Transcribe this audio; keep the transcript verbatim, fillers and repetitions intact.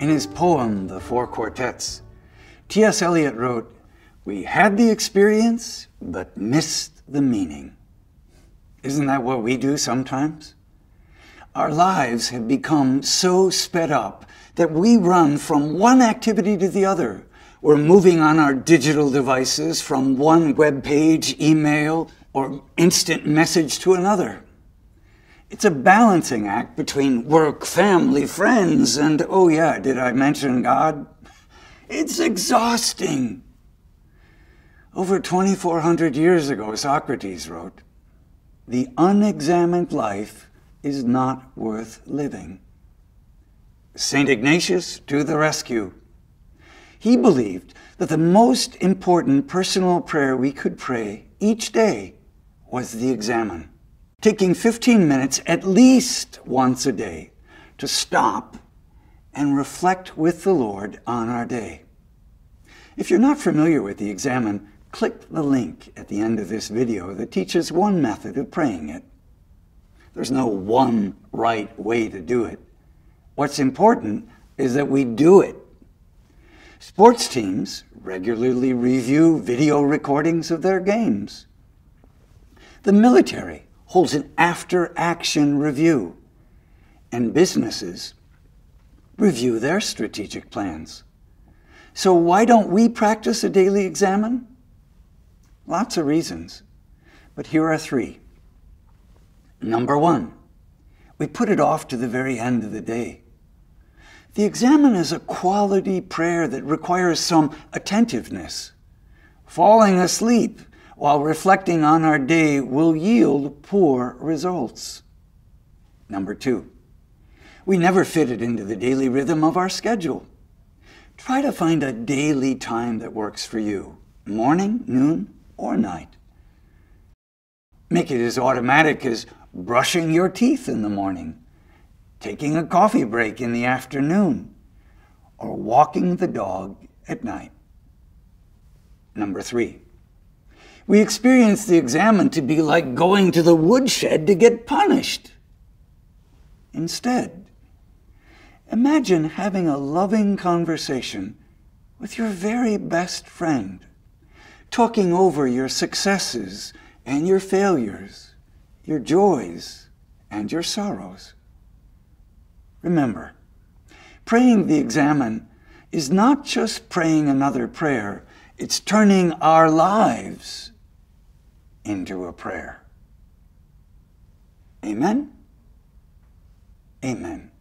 In his poem, The Four Quartets, T S Eliot wrote, "We had the experience, but missed the meaning." Isn't that what we do sometimes? Our lives have become so sped up that we run from one activity to the other. We're moving on our digital devices from one web page, email, or instant message to another. It's a balancing act between work, family, friends, and, oh yeah, did I mention God? It's exhausting. Over twenty-four hundred years ago, Socrates wrote, "The unexamined life is not worth living." Saint Ignatius to the rescue. He believed that the most important personal prayer we could pray each day was the Examen, taking fifteen minutes at least once a day to stop and reflect with the Lord on our day. If you're not familiar with the Examen, click the link at the end of this video that teaches one method of praying it. There's no one right way to do it. What's important is that we do it. Sports teams regularly review video recordings of their games. The military holds an after-action review, and businesses review their strategic plans. So why don't we practice a daily Examen? Lots of reasons, but here are three. Number one, we put it off to the very end of the day. The Examen is a quality prayer that requires some attentiveness. Falling asleep while reflecting on our day will yield poor results. Number two, we never fit it into the daily rhythm of our schedule. Try to find a daily time that works for you, morning, noon, or night. Make it as automatic as brushing your teeth in the morning, taking a coffee break in the afternoon, or walking the dog at night. Number three, we experience the Examen to be like going to the woodshed to get punished. Instead, imagine having a loving conversation with your very best friend, talking over your successes and your failures, your joys and your sorrows. Remember, praying the Examen is not just praying another prayer, it's turning our lives into a prayer. Amen? Amen.